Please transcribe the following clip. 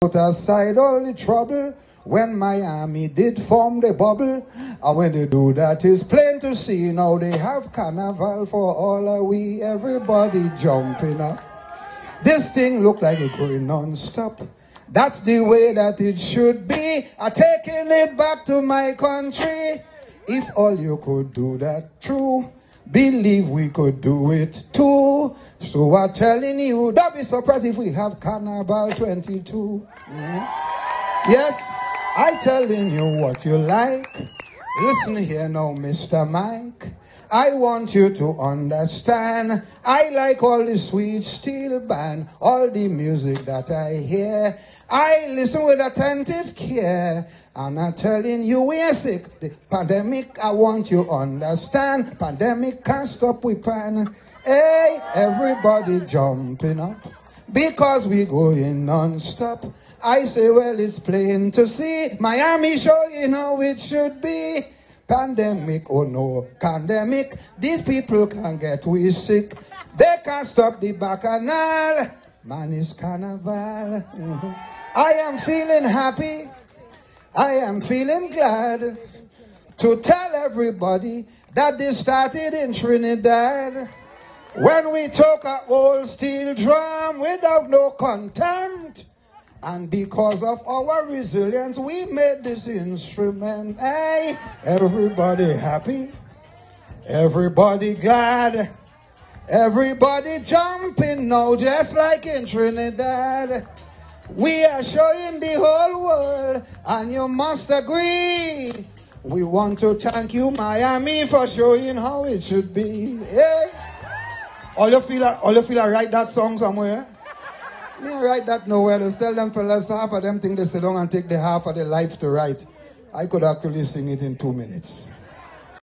Put aside all the trouble when Miami did form the bubble. And when they do that, it's plain to see now they have carnival for all of we. Everybody jumping up. This thing look like it going non-stop. That's the way that it should be. I'm taking it back to my country. If all you could do that true, believe we could do it too. So I'm telling you, don't be surprised if we have Carnival 22. Yes, I'm telling you what you like. Listen here now, Mr. Mike. I want you to understand, I like all the sweet steel band, all the music that I hear. I listen with attentive care, and I'm telling you we're sick. The pandemic, I want you to understand, pandemic can't stop we pan. Hey, everybody jumping up, because we going non-stop. I say, well, it's plain to see, Miami showing how it should be. Pandemic, oh no, pandemic, these people can get we sick. They can't stop the bacchanal. Man, it's carnival. I am feeling happy. I am feeling glad to tell everybody that this started in Trinidad. When we took a old steel drum without no contempt. And because of our resilience, we made this instrument. Hey, everybody happy, everybody glad, everybody jumping now, just like in Trinidad. We are showing the whole world, and you must agree. We want to thank you, Miami, for showing how it should be. Hey, all you feel I write that song somewhere? Me write that nowhere. Just tell them fellas, half of them think they sit down and take the half of their life to write. I could actually sing it in 2 minutes.